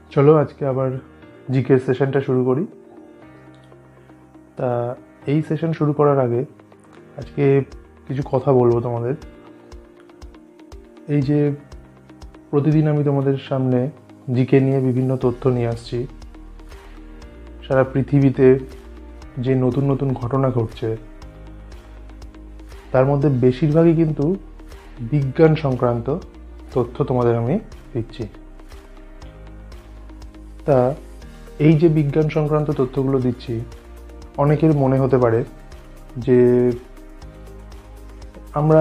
চলো আজকে আবার জিকে সেশনটা শুরু করি। তা এই সেশন শুরু করার আগে আজকে কিছু কথা বলবো তোমাদের। এই যে প্রতিদিন আমি তোমাদের সামনে জিকে নিয়ে বিভিন্ন তথ্য নিয়ে আসছি, সারা পৃথিবীতে যে নতুন নতুন ঘটনা ঘটছে তার মধ্যে বেশিরভাগই কিন্তু বিজ্ঞান সংক্রান্ত তথ্য তোমাদের আমি দিচ্ছি। তা এই যে বিজ্ঞান সংক্রান্ত তথ্যগুলো দিচ্ছি, অনেকের মনে হতে পারে যে আমরা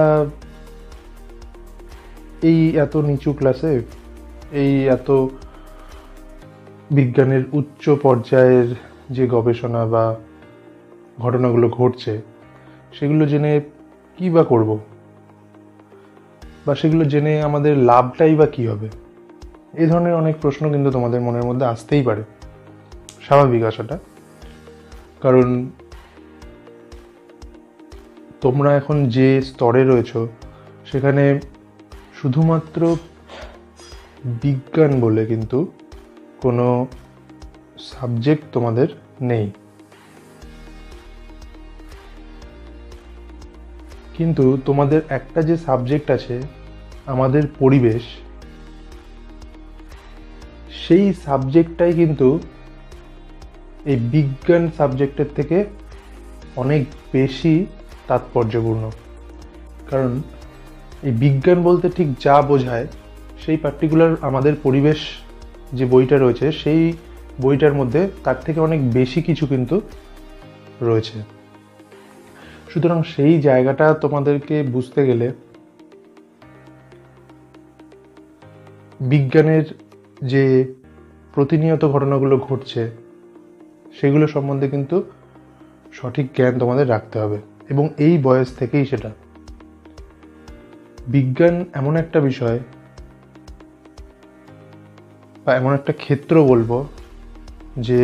এই এত নিচু ক্লাসে এই এত বিজ্ঞানের উচ্চ পর্যায়ের যে গবেষণা বা ঘটনাগুলো ঘটছে সেগুলো জেনে কী বা করব, বা সেগুলো জেনে আমাদের লাভটাই বা কী হবে। এই ধরনের অনেক প্রশ্ন কিন্তু তোমাদের মনের মধ্যে আসতেই পারে, স্বাভাবিক আসাটা। কারণ তোমরা এখন যে স্তরে রয়েছো সেখানে শুধুমাত্র বিজ্ঞান বলে কিন্তু কোনো সাবজেক্ট তোমাদের নেই, কিন্তু তোমাদের একটা যে সাবজেক্ট আছে আমাদের পরিবেশ, সেই সাবজেক্টটাই কিন্তু এই বিজ্ঞান সাবজেক্টের থেকে অনেক বেশি তাৎপর্যপূর্ণ। কারণ এই বিজ্ঞান বলতে ঠিক যা বোঝায় সেই পার্টিকুলার আমাদের পরিবেশ যে বইটা রয়েছে সেই বইটার মধ্যে তার থেকে অনেক বেশি কিছু কিন্তু রয়েছে। সুতরাং সেই জায়গাটা তোমাদেরকে বুঝতে গেলে বিজ্ঞানের যে প্রতিনিয়ত ঘটনাগুলো ঘটছে সেগুলো সম্বন্ধে কিন্তু সঠিক জ্ঞান তোমাদের রাখতে হবে, এবং এই বয়স থেকেই সেটা। বিজ্ঞান এমন একটা বিষয় বা এমন একটা ক্ষেত্র বলবো যে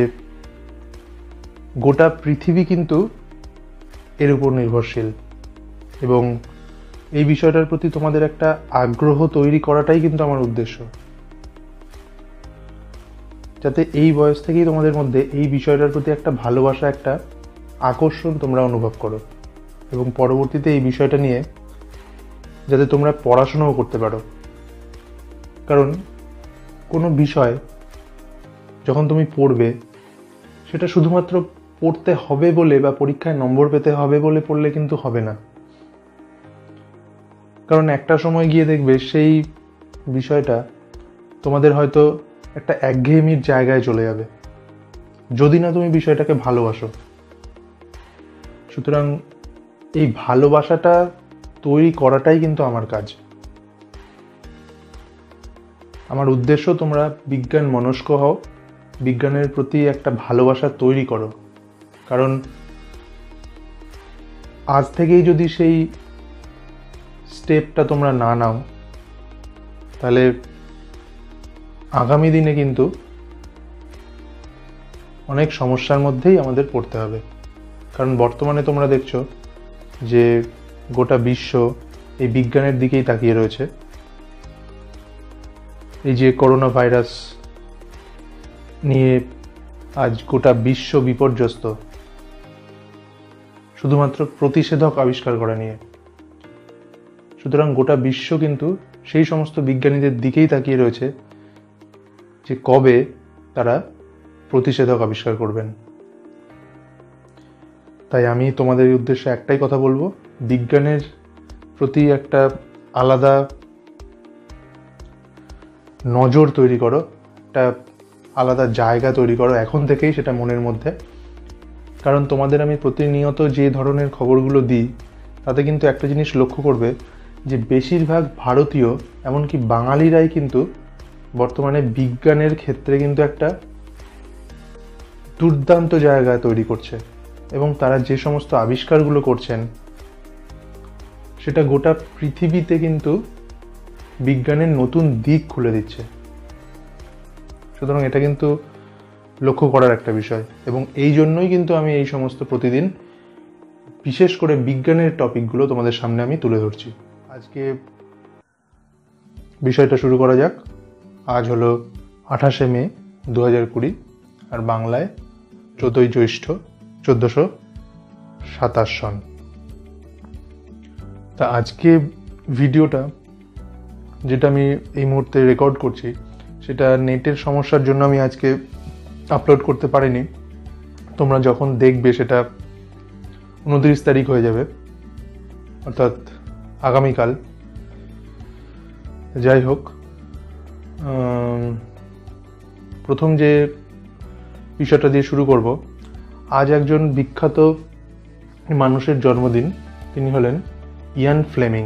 গোটা পৃথিবী কিন্তু এর উপর নির্ভরশীল, এবং এই বিষয়টার প্রতি তোমাদের একটা আগ্রহ তৈরি করাটাই কিন্তু আমার উদ্দেশ্য, যাতে এই বয়স থেকেই তোমাদের মধ্যে এই বিষয়টার প্রতি একটা ভালোবাসা, একটা আকর্ষণ তোমরা অনুভব করো, এবং পরবর্তীতে এই বিষয়টা নিয়ে যাতে তোমরা পড়াশোনাও করতে পারো। কারণ কোনো বিষয় যখন তুমি পড়বে সেটা শুধুমাত্র পড়তে হবে বলে বা পরীক্ষায় নম্বর পেতে হবে বলে পড়লে কিন্তু হবে না। কারণ একটা সময় গিয়ে দেখবে সেই বিষয়টা তোমাদের হয়তো একটা একঘেয়েমির জায়গায় চলে যাবে, যদি না তুমি বিষয়টাকে ভালোবাসো। সুতরাং এই ভালোবাসাটা তৈরি করাটাই কিন্তু আমার কাজ। আমার উদ্দেশ্য তোমরা বিজ্ঞান মনস্ক হও, বিজ্ঞানের প্রতি একটা ভালোবাসা তৈরি করো। কারণ আজ থেকেই যদি সেই স্টেপটা তোমরা না নাও তাহলে আগামী দিনে কিন্তু অনেক সমস্যার মধ্যেই আমাদের পড়তে হবে। কারণ বর্তমানে তোমরা দেখছো যে গোটা বিশ্ব এই বিজ্ঞানের দিকেই তাকিয়ে রয়েছে। এই যে করোনা ভাইরাস নিয়ে আজ গোটা বিশ্ব বিপর্যস্ত, শুধুমাত্র প্রতিষেধক আবিষ্কার করা নিয়ে। সুতরাং গোটা বিশ্ব কিন্তু সেই সমস্ত বিজ্ঞানীদের দিকেই তাকিয়ে রয়েছে যে কবে তারা প্রতিষেধক আবিষ্কার করবেন। তাই আমি তোমাদের উদ্দেশ্যে একটাই কথা বলবো, বিজ্ঞানের প্রতি একটা আলাদা নজর তৈরি করো, একটা আলাদা জায়গা তৈরি করো এখন থেকেই সেটা মনের মধ্যে। কারণ তোমাদের আমি প্রতিনিয়ত যে ধরনের খবরগুলো দিই তাতে কিন্তু একটা জিনিস লক্ষ্য করবে যে বেশিরভাগ ভারতীয়, এমনকি বাঙালিরাই কিন্তু বর্তমানে বিজ্ঞানের ক্ষেত্রে কিন্তু একটা দুর্দান্ত জায়গা তৈরি করছে, এবং তারা যে সমস্ত আবিষ্কারগুলো করছেন সেটা গোটা পৃথিবীতে কিন্তু বিজ্ঞানের নতুন দিক খুলে দিচ্ছে। সুতরাং এটা কিন্তু লক্ষ্য করার একটা বিষয়, এবং এই জন্যই কিন্তু আমি এই সমস্ত প্রতিদিন বিশেষ করে বিজ্ঞানের টপিকগুলো তোমাদের সামনে আমি তুলে ধরছি। আজকে বিষয়টা শুরু করা যাক। আজ হলো 28শে মে 2020 আর বাংলায় 14ই জ্যৈষ্ঠ 1427 সন। তা আজকে ভিডিওটা যেটা আমি এই মুহূর্তে রেকর্ড করছি সেটা নেটের সমস্যার জন্য আমি আজকে আপলোড করতে পারিনি। তোমরা যখন দেখবে সেটা 29 তারিখ হয়ে যাবে, অর্থাৎ আগামীকাল। যাই হোক, প্রথম যে বিষয়টা দিয়ে শুরু করব, আজ একজন বিখ্যাত মানুষের জন্মদিন। তিনি হলেন ইয়ান ফ্লেমিং।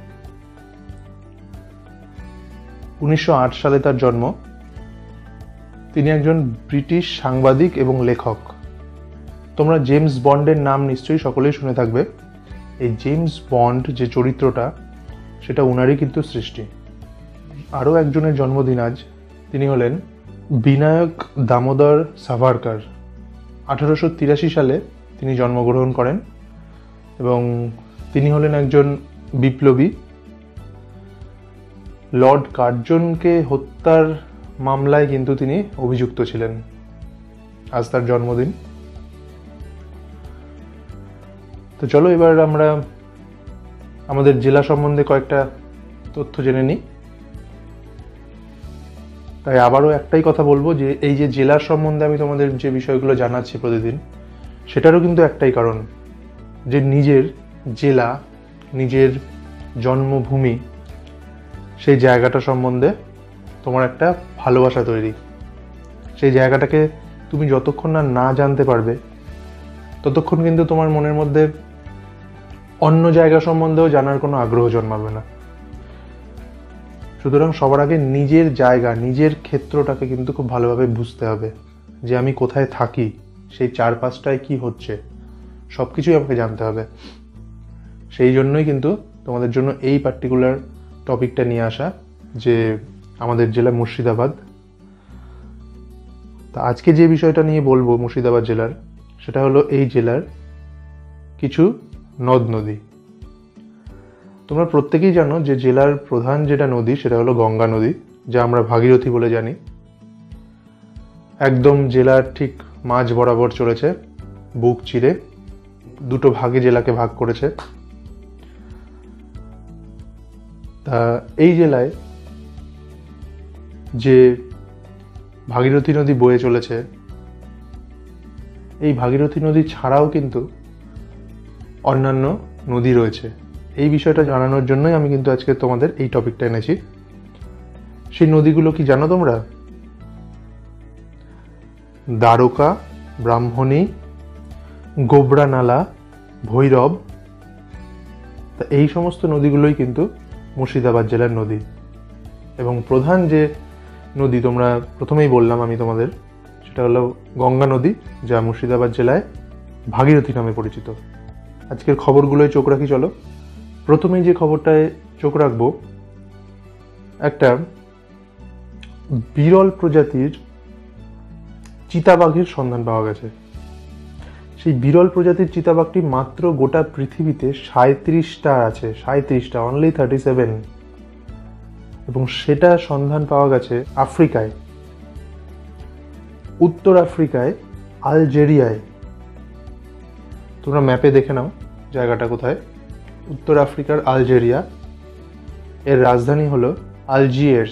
1908 সালে তার জন্ম। তিনি একজন ব্রিটিশ সাংবাদিক এবং লেখক। তোমরা জেমস বন্ডের নাম নিশ্চয়ই সকলেই শুনে থাকবে। এই জেমস বন্ড যে চরিত্রটা, সেটা উনারই কিন্তু সৃষ্টি। আরও একজনের জন্মদিন আজ। তিনি হলেন বিনায়ক দামোদর সাভারকার। 1883 সালে তিনি জন্মগ্রহণ করেন এবং তিনি হলেন একজন বিপ্লবী। লর্ড কার্জনকে হত্যার মামলায় কিন্তু তিনি অভিযুক্ত ছিলেন। আজ তার জন্মদিন। তো চলো এবার আমরা আমাদের জেলা সম্বন্ধে কয়েকটা তথ্য জেনে নিই। তাই আবারও একটাই কথা বলবো যে এই যে জেলার সম্বন্ধে আমি তোমাদের যে বিষয়গুলো জানাচ্ছি প্রতিদিন, সেটারও কিন্তু একটাই কারণ, যে নিজের জেলা, নিজের জন্মভূমি, সেই জায়গাটা সম্বন্ধে তোমার একটা ভালোবাসা তৈরি। সেই জায়গাটাকে তুমি যতক্ষণ না জানতে পারবে ততক্ষণ কিন্তু তোমার মনের মধ্যে অন্য জায়গা সম্বন্ধেও জানার কোনো আগ্রহ জন্মাবে না। সুতরাং সবার আগে নিজের জায়গা, নিজের ক্ষেত্রটাকে কিন্তু খুব ভালোভাবে বুঝতে হবে, যে আমি কোথায় থাকি, সেই চারপাশটায় কি হচ্ছে, সব কিছুই আমাকে জানতে হবে। সেই জন্যই কিন্তু তোমাদের জন্য এই পার্টিকুলার টপিকটা নিয়ে আসা, যে আমাদের জেলা মুর্শিদাবাদ। তা আজকে যে বিষয়টা নিয়ে বলবো মুর্শিদাবাদ জেলার, সেটা হলো এই জেলার কিছু নদ নদী। তোমরা প্রত্যেকেই জানো যে জেলার প্রধান যেটা নদী সেটা হলো গঙ্গা নদী, যা আমরা ভাগীরথী বলে জানি। একদম জেলার ঠিক মাঝ বরাবর চলেছে, বুক চিরে দুটো ভাগে জেলাকে ভাগ করেছে। তা এই জেলায় যে ভাগীরথী নদী বয়ে চলেছে, এই ভাগীরথী নদী ছাড়াও কিন্তু অন্যান্য নদী রয়েছে। এই বিষয়টা জানানোর জন্যই আমি কিন্তু আজকে তোমাদের এই টপিকটা এনেছি। সেই নদীগুলো কি জানো তোমরা? দ্বারকা, ব্রাহ্মণী, গোবরা নালা, ভৈরব। তা এই সমস্ত নদীগুলোই কিন্তু মুর্শিদাবাদ জেলার নদী। এবং প্রধান যে নদী তোমরা প্রথমেই বললাম আমি তোমাদের, সেটা হলো গঙ্গা নদী, যা মুর্শিদাবাদ জেলায় ভাগীরথী নামে পরিচিত। আজকের খবরগুলোয় চোখ রাখি চলো। প্রথমেই যে খবরটায় চোখ রাখবো, একটা বিরল প্রজাতির চিতাবাঘের সন্ধান পাওয়া গেছে। সেই বিরল প্রজাতির চিতাবাঘটি মাত্র গোটা পৃথিবীতে 37টা আছে, 37টা, অনলি 37। এবং সেটা সন্ধান পাওয়া গেছে আফ্রিকায়, উত্তর আফ্রিকায়, আলজেরিয়ায়। তোমরা ম্যাপে দেখে নাও জায়গাটা কোথায়। উত্তর আফ্রিকার আলজেরিয়া, এর রাজধানী হলো আলজিয়ার্স।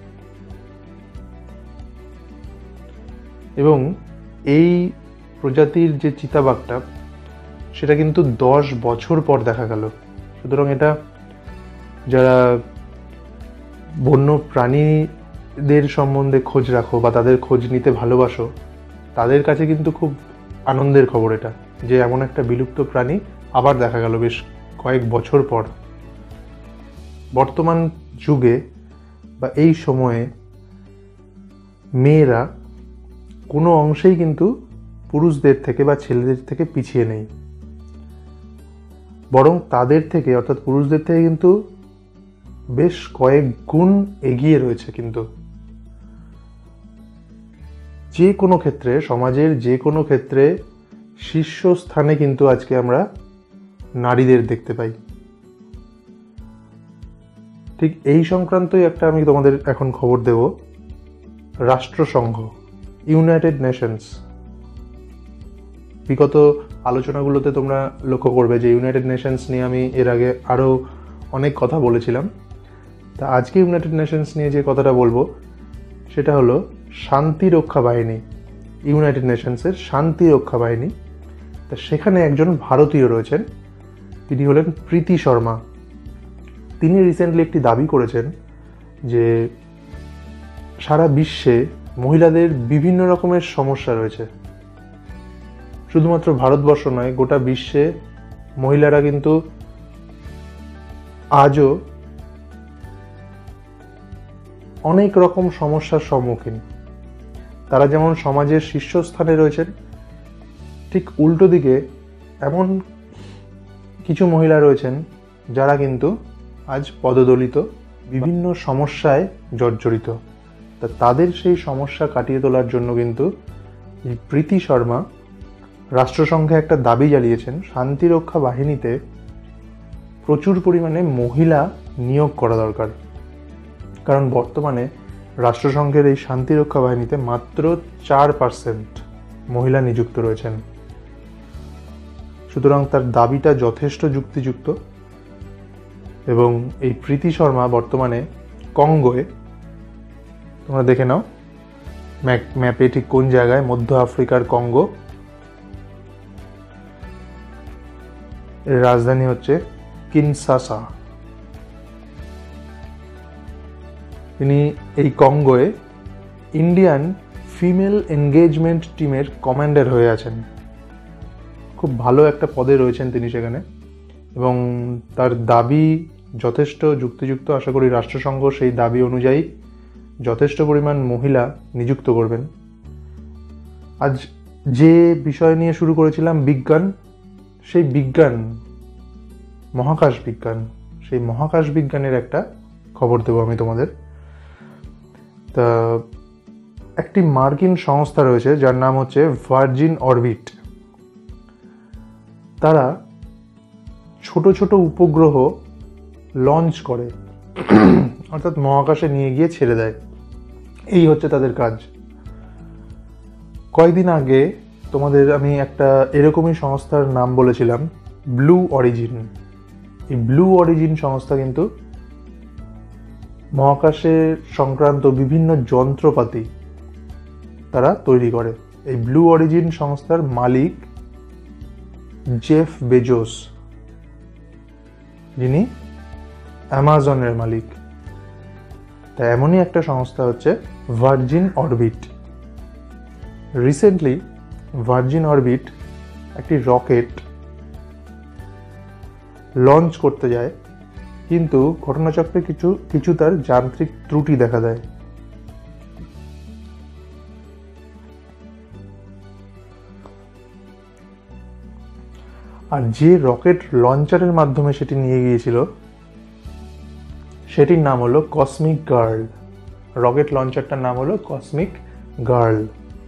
এবং এই প্রজাতির যে চিতাবাঘটা, সেটা কিন্তু 10 বছর পর দেখা গেল। সুতরাং এটা যারা বন্য প্রাণীদের সম্বন্ধে খোঁজ রাখো বা তাদের খোঁজ নিতে ভালোবাসো, তাদের কাছে কিন্তু খুব আনন্দের খবর এটা, যে এমন একটা বিলুপ্ত প্রাণী আবার দেখা গেল বেশ কয়েক বছর পর। বর্তমান যুগে বা এই সময়ে মেয়েরা কোনো অংশেই কিন্তু পুরুষদের থেকে বা ছেলেদের থেকে পিছিয়ে নেই, বরং তাদের থেকে, অর্থাৎ পুরুষদের থেকে কিন্তু বেশ কয়েক গুণ এগিয়ে রয়েছে। কিন্তু যে কোনো ক্ষেত্রে, সমাজের যে কোনো ক্ষেত্রে শীর্ষস্থানে কিন্তু আজকে আমরা নারীদের দেখতে পাই। ঠিক এই সংক্রান্তই একটা আমি তোমাদের এখন খবর দেব। রাষ্ট্রসংঘ ইউনাইটেড নেশনস, বিগত আলোচনাগুলোতে তোমরা লক্ষ্য করবে যে ইউনাইটেড নেশনস নিয়ে আমি এর আগে আরও অনেক কথা বলেছিলাম। তা আজকে ইউনাইটেড নেশনস নিয়ে যে কথাটা বলবো সেটা হলো শান্তিরক্ষা বাহিনী, ইউনাইটেড নেশনসের শান্তিরক্ষা বাহিনী। তা সেখানে একজন ভারতীয় রয়েছেন, তিনি হলেন প্রীতি শর্মা। তিনি রিসেন্টলি একটি দাবি করেছেন যে সারা বিশ্বে মহিলাদের বিভিন্ন রকমের সমস্যা রয়েছে। শুধুমাত্র ভারতবর্ষ নয়, গোটা বিশ্বে মহিলারা কিন্তু আজও অনেক রকম সমস্যার সম্মুখীন। তারা যেমন সমাজের শীর্ষস্থানে রয়েছেন, ঠিক উল্টো দিকে এমন কিছু মহিলা রয়েছেন যারা কিন্তু আজ পদদলিত, বিভিন্ন সমস্যায় জর্জরিত। তা তাদের সেই সমস্যা কাটিয়ে তোলার জন্য কিন্তু এই প্রীতি শর্মা রাষ্ট্রসংঘে একটা দাবি জানিয়েছেন, শান্তিরক্ষা বাহিনীতে প্রচুর পরিমাণে মহিলা নিয়োগ করা দরকার। কারণ বর্তমানে রাষ্ট্রসংঘের এই শান্তিরক্ষা বাহিনীতে মাত্র 4% মহিলা নিযুক্ত রয়েছেন। সুতরাং তার দাবিটা যথেষ্ট যুক্তিযুক্ত। এবং এই প্রীতি শর্মা বর্তমানে কঙ্গোয়ে, তোমরা দেখে নাও ম্যাপে ঠিক কোন জায়গায়, মধ্য আফ্রিকার কঙ্গো, এর রাজধানী হচ্ছে কিনশাসা। তিনি এই কঙ্গোয়ে ইন্ডিয়ান ফিমেল এনগেজমেন্ট টিমের কমান্ডার হয়ে আছেন। খুব ভালো একটা পদে রয়েছেন তিনি সেখানে, এবং তার দাবি যথেষ্ট যুক্তিযুক্ত। আশা করি রাষ্ট্রসংঘ সেই দাবি অনুযায়ী যথেষ্ট পরিমাণ মহিলা নিযুক্ত করবেন। আজ যে বিষয় নিয়ে শুরু করেছিলাম, বিজ্ঞান, সেই বিজ্ঞান, মহাকাশ বিজ্ঞান, সেই মহাকাশ বিজ্ঞানের একটা খবর দেবো আমি তোমাদের। তা একটি মার্কিন সংস্থা রয়েছে যার নাম হচ্ছে ভার্জিন অরবিট। তারা ছোট ছোট উপগ্রহ লঞ্চ করে, অর্থাৎ মহাকাশে নিয়ে গিয়ে ছেড়ে দেয়। এই হচ্ছে তাদের কাজ। কয়েকদিন আগে তোমাদের আমি একটা এরকমই সংস্থার নাম বলেছিলাম, ব্লু অরিজিন। এই ব্লু অরিজিন সংস্থা কিন্তু মহাকাশে সংক্রান্ত বিভিন্ন যন্ত্রপাতি তারা তৈরি করে। এই ব্লু অরিজিন সংস্থার মালিক জেফ বেজোস, যিনি অ্যামাজনের মালিক। তা এমনই একটা সংস্থা হচ্ছে Virgin Orbit. Recently Virgin Orbit একটি রকেট লঞ্চ করতে যায়, কিন্তু ঘটনাচক্রে কিছু তার যান্ত্রিক ত্রুটি দেখা দেয়। আর যে রকেট লঞ্চারের মাধ্যমে সেটি নিয়ে গিয়েছিল সেটির নাম হলো কসমিক গার্ল। রকেট লঞ্চারটার নাম হলো কসমিক গার্ল।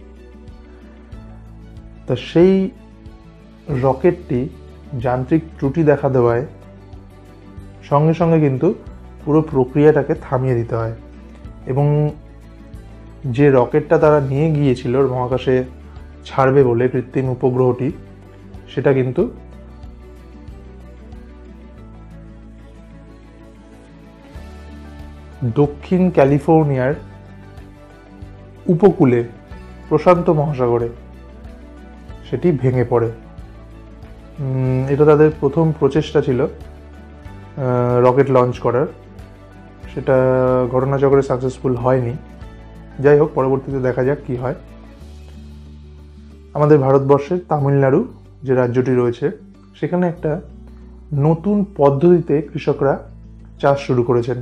তা সেই রকেটটি যান্ত্রিক ত্রুটি দেখা দেওয়ায় সঙ্গে সঙ্গে কিন্তু পুরো প্রক্রিয়াটাকে থামিয়ে দিতে হয়। এবং যে রকেটটা তারা নিয়ে গিয়েছিল মহাকাশে ছাড়বে বলে, কৃত্রিম উপগ্রহটি, সেটা কিন্তু দক্ষিণ ক্যালিফোর্নিয়ার উপকূলে প্রশান্ত মহাসাগরে সেটি ভেঙে পড়ে। এটা তাদের প্রথম প্রচেষ্টা ছিল রকেট লঞ্চ করার। সেটা ঘটনাচক্রে সাকসেসফুল হয়নি। যাই হোক, পরবর্তীতে দেখা যাক কি হয়। আমাদের ভারতবর্ষের তামিলনাড়ু যে রাজ্যটি রয়েছে, সেখানে একটা নতুন পদ্ধতিতে কৃষকরা চাষ শুরু করেছেন।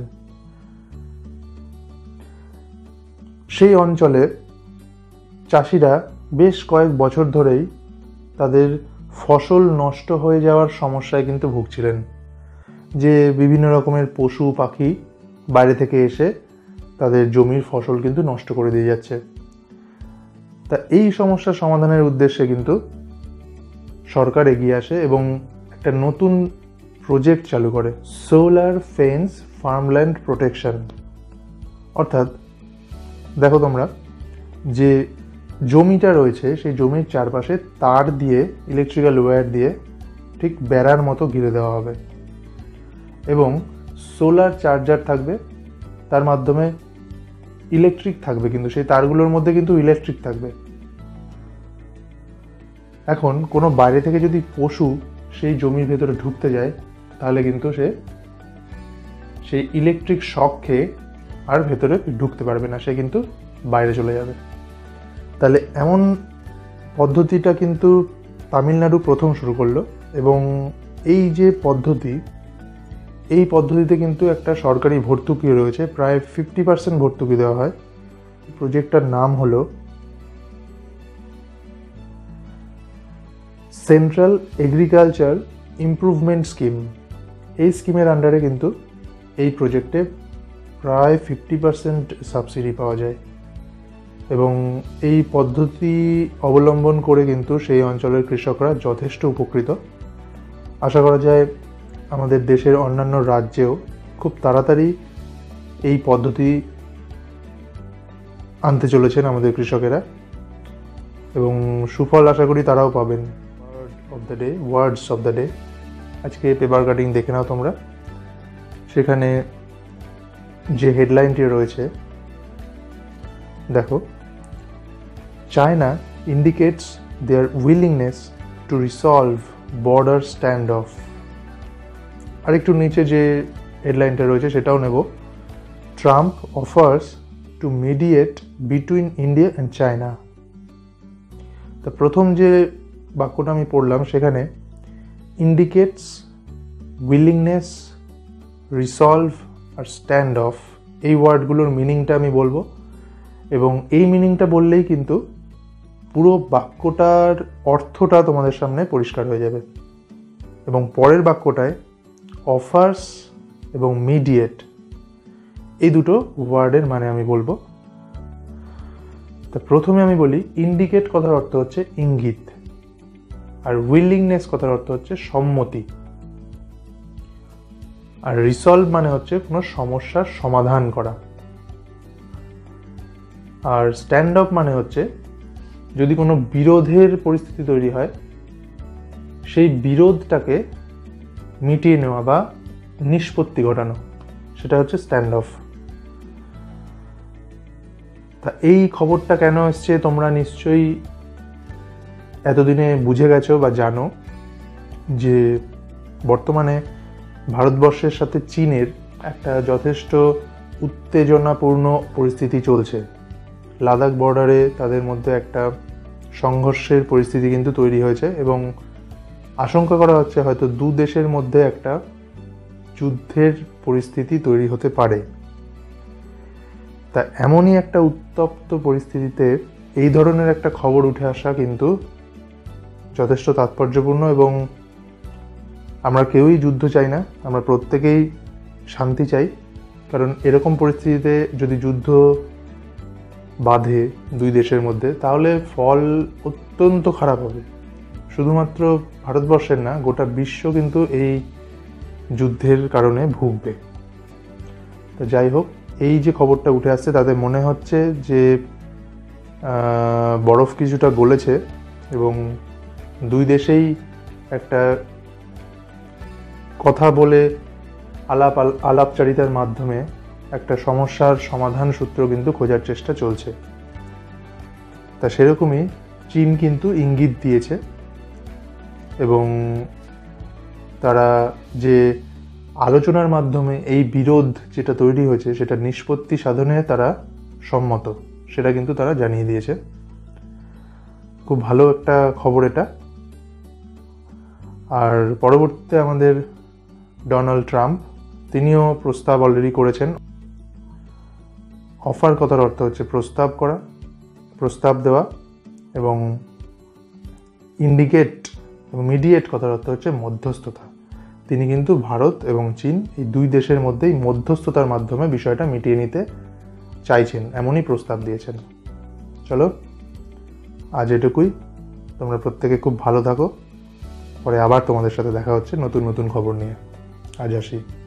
সেই অঞ্চলে চাষিরা বেশ কয়েক বছর ধরেই তাদের ফসল নষ্ট হয়ে যাওয়ার সমস্যায় কিন্তু ভুগছিলেন, যে বিভিন্ন রকমের পশু পাখি বাইরে থেকে এসে তাদের জমির ফসল কিন্তু নষ্ট করে দিয়ে যাচ্ছে। তা এই সমস্যার সমাধানের উদ্দেশ্যে কিন্তু সরকার এগিয়ে আসে এবং একটা নতুন প্রজেক্ট চালু করে, সোলার ফেন্স ফার্মল্যান্ড প্রোটেকশন। অর্থাৎ দেখো তোমরা, যে জমিটা রয়েছে সেই জমির চারপাশে তার দিয়ে, ইলেকট্রিক্যাল ওয়্যার দিয়ে ঠিক বেড়ার মতো ঘিরে দেওয়া হবে এবং সোলার চার্জার থাকবে, তার মাধ্যমে ইলেকট্রিক থাকবে, কিন্তু সেই তারগুলোর মধ্যে কিন্তু ইলেকট্রিক থাকবে। এখন কোনো বাইরে থেকে যদি পশু সেই জমির ভেতরে ঢুকতে যায় তাহলে কিন্তু সে সেই ইলেকট্রিক শক খেয়ে আর ভেতরে ঢুকতে পারবে না, সে কিন্তু বাইরে চলে যাবে। তাহলে এমন পদ্ধতিটা কিন্তু তামিলনাড়ু প্রথম শুরু করলো এবং এই যে পদ্ধতি, এই পদ্ধতিতে কিন্তু একটা সরকারি ভর্তুকি রয়েছে, প্রায় 50% ভর্তুকি দেওয়া হয়। প্রজেক্টটার নাম হলো সেন্ট্রাল এগ্রিকালচার ইমপ্রুভমেন্ট স্কিম। এই স্কিমের আন্ডারে কিন্তু এই প্রজেক্টে প্রায় 50% সাবসিডি পাওয়া যায় এবং এই পদ্ধতি অবলম্বন করে কিন্তু সেই অঞ্চলের কৃষকরা যথেষ্ট উপকৃত। আশা করা যায় আমাদের দেশের অন্যান্য রাজ্যেও খুব তাড়াতাড়ি এই পদ্ধতি আনতে চলেছেন আমাদের কৃষকেরা এবং সুফল আশা করি তারাও পাবেন। ওয়ার্ডস অফ দ্য ডে, আজকে পেপার কাটিং দেখে নাও তোমরা। সেখানে যে হেডলাইনটি রয়েছে দেখো, China indicates their willingness to resolve border stand off. আর একটু নিচে যে হেডলাইনটা রয়েছে সেটাও নেব, Trump offers to mediate between India and China. তা প্রথম যে বাক্যটা আমি পড়লাম সেখানে ইন্ডিকেটস, উইলিংনেস, রিসলভ আর স্ট্যান্ড অফ, এই ওয়ার্ডগুলোর মিনিংটা আমি বলবো এবং এই মিনিংটা বললেই কিন্তু পুরো বাক্যটার অর্থটা তোমাদের সামনে পরিষ্কার হয়ে যাবে। এবং পরের বাক্যটায় অফার্স এবং মিডিয়েট, এই দুটো ওয়ার্ডের মানে আমি বলবো। তা প্রথমে আমি বলি, ইন্ডিকেট কথার অর্থ হচ্ছে ইঙ্গিত, আর উইলিংনেস কথার অর্থ হচ্ছে সম্মতি, আর রিসলভ মানে হচ্ছে কোনো সমস্যার সমাধান করা, আর স্ট্যান্ড আপ মানে হচ্ছে যদি কোনো বিরোধের পরিস্থিতি তৈরি হয় সেই বিরোধটাকে মিটিয়ে নেওয়া বা নিষ্পত্তি ঘটানো, সেটা হচ্ছে স্ট্যান্ড অফ। তা এই খবরটা কেন এসছে তোমরা নিশ্চয়ই এতদিনে বুঝে গেছো বা জানো যে বর্তমানে ভারতবর্ষের সাথে চীনের একটা যথেষ্ট উত্তেজনাপূর্ণ পরিস্থিতি চলছে। লাদাখ বর্ডারে তাদের মধ্যে একটা সংঘর্ষের পরিস্থিতি কিন্তু তৈরি হয়েছে এবং আশঙ্কা করা হচ্ছে হয়তো দু দেশের মধ্যে একটা যুদ্ধের পরিস্থিতি তৈরি হতে পারে। তা এমনই একটা উত্তপ্ত পরিস্থিতিতে এই ধরনের একটা খবর উঠে আসা কিন্তু যথেষ্ট তাৎপর্যপূর্ণ এবং আমরা কেউই যুদ্ধ চাই না, আমরা প্রত্যেকেই শান্তি চাই। কারণ এরকম পরিস্থিতিতে যদি যুদ্ধ বাঁধে দুই দেশের মধ্যে তাহলে ফল অত্যন্ত খারাপ হবে। শুধুমাত্র ভারতবর্ষের না, গোটা বিশ্ব কিন্তু এই যুদ্ধের কারণে ভুগবে। তো যাই হোক, এই যে খবরটা উঠে আসছে তাতে মনে হচ্ছে যে বরফ কিছুটা গলেছে এবং দুই দেশেই একটা কথা বলে আলাপচারিতার মাধ্যমে একটা সমস্যার সমাধান সূত্র কিন্তু খোঁজার চেষ্টা চলছে। তা সেরকমই চীন কিন্তু ইঙ্গিত দিয়েছে এবং তারা যে আলোচনার মাধ্যমে এই বিরোধ যেটা তৈরি হয়েছে সেটা নিষ্পত্তি সাধনে তারা সম্মত, সেটা কিন্তু তারা জানিয়ে দিয়েছে। খুব ভালো একটা খবর এটা। আর পরবর্তীতে আমাদের ডোনাল্ড ট্রাম্প, তিনিও প্রস্তাব অলরেডি করেছেন। অফার কথার অর্থ হচ্ছে প্রস্তাব করা, প্রস্তাব দেওয়া, এবং ইন্ডিকেট এবং মিডিয়েট কথার অর্থ হচ্ছে মধ্যস্থতা। তিনি কিন্তু ভারত এবং চীন এই দুই দেশের মধ্যেই মধ্যস্থতার মাধ্যমে বিষয়টা মিটিয়ে নিতে চাইছেন, এমনই প্রস্তাব দিয়েছেন। চলো আজ এটুকুই। তোমরা প্রত্যেকে খুব ভালো থাকো। পরে আবার তোমাদের সাথে দেখা হচ্ছে নতুন নতুন খবর নিয়ে। আজ আসি।